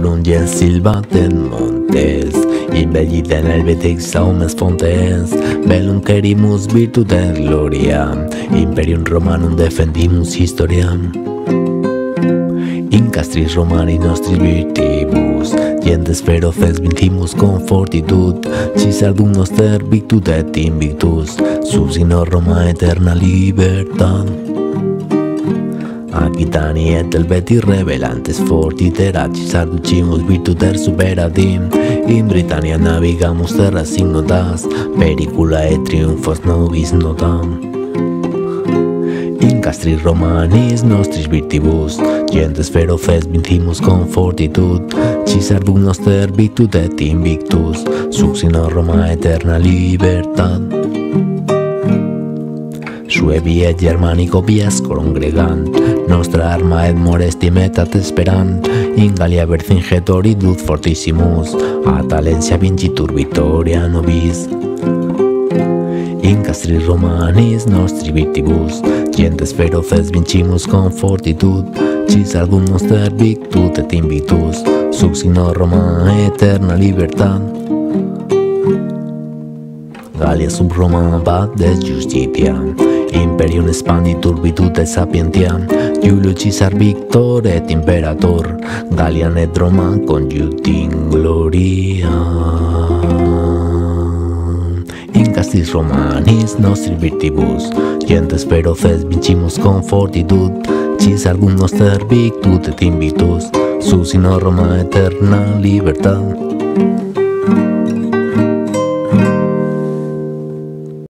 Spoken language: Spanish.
lungi silvaten montes, imbelliten helvetic saumes fontes, bellum querimus virtute gloria, imperium Romanum defendimus historia. In castris Romani nostris virtibus, gentes feroces vincimus con fortitud, Cisardum noster victus et invictus, subsino Roma eterna libertad. Aquitani et Helveti revelantes fortiterat, Cisarducimus virtuter superatim, in Britannia navigamus terras ignotas, pericula et triumphos nobis notam. In castris Romanis nostris virtibus, gentes feroces vincimus con fortitud, Cisardum noster victus et invictus, subsino Roma eterna libertad. Suevi et Germanico vias congregant, nostra arma et morestim et esperant, in Gallia vercingetor idut fortissimus, a Talencia vincitur victoria nobis. In castris Romanis nostri virtibus, gentes feroces vincimus con fortitud, Cisardum noster victus et invictus, subsino Roma eterna libertad. Gallia sub Roma vades justitia, imperium expanditur virtute sapientia, Iulio Caesar victor et imperator, Galliam et Roma conjunct in gloria. In castris Romanis nostris virtibus, gentes feroces vincimus con fortitud, Cisardum noster victus et invictus, subsino Roma eterna libertad.